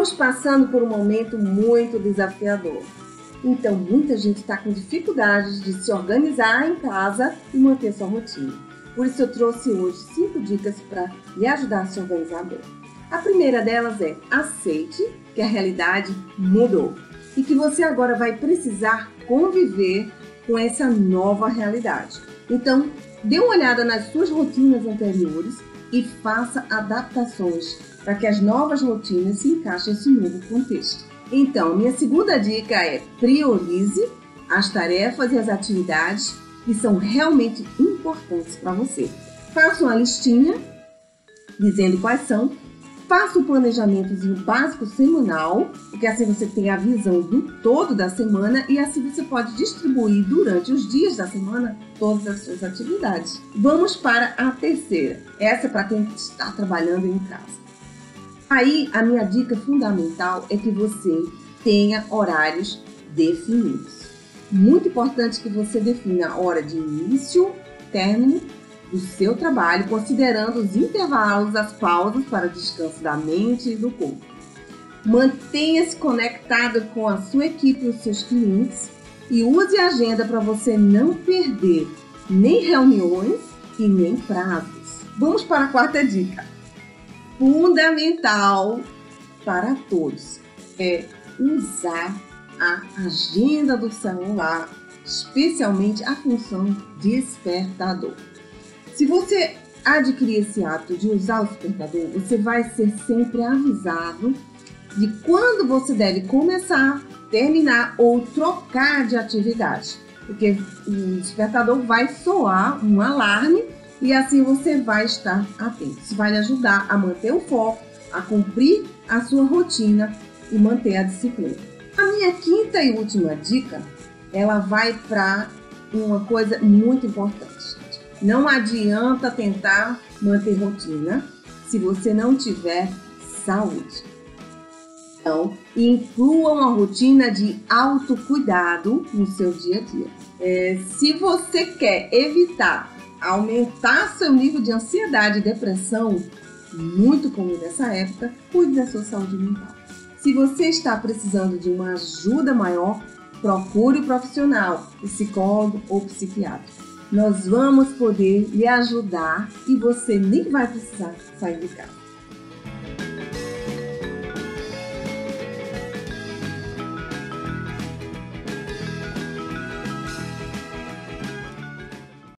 Estamos passando por um momento muito desafiador. Então, muita gente está com dificuldades de se organizar em casa e manter sua rotina. Por isso, eu trouxe hoje 5 dicas para lhe ajudar a se organizar bem. A primeira delas é: aceite que a realidade mudou e que você agora vai precisar conviver com essa nova realidade. Então, dê uma olhada nas suas rotinas anteriores e faça adaptações para que as novas rotinas se encaixem nesse novo contexto. Então, minha segunda dica é: priorize as tarefas e as atividades que são realmente importantes para você. Faça uma listinha dizendo quais são. Faça um planejamentozinho básico semanal, porque assim você tem a visão do todo da semana e assim você pode distribuir durante os dias da semana todas as suas atividades. Vamos para a terceira. Essa é para quem está trabalhando em casa. Aí, a minha dica fundamental é que você tenha horários definidos. Muito importante que você defina a hora de início, término do seu trabalho, considerando os intervalos, as pausas para descanso da mente e do corpo. Mantenha-se conectado com a sua equipe e os seus clientes e use a agenda para você não perder nem reuniões e nem prazos. Vamos para a quarta dica. Fundamental para todos é usar a agenda do celular, especialmente a função despertador. Se você adquirir esse hábito de usar o despertador, você vai ser sempre avisado de quando você deve começar, terminar ou trocar de atividade, porque o despertador vai soar um alarme e assim você vai estar atento. Isso vai lhe ajudar a manter o foco, a cumprir a sua rotina e manter a disciplina. A minha quinta e última dica, ela vai para uma coisa muito importante. Não adianta tentar manter rotina se você não tiver saúde. Então, inclua uma rotina de autocuidado no seu dia a dia. Se você quer evitar aumentar seu nível de ansiedade e depressão, muito comum nessa época, cuide da sua saúde mental. Se você está precisando de uma ajuda maior, procure um profissional, psicólogo ou psiquiatra. Nós vamos poder lhe ajudar e você nem vai precisar sair de casa.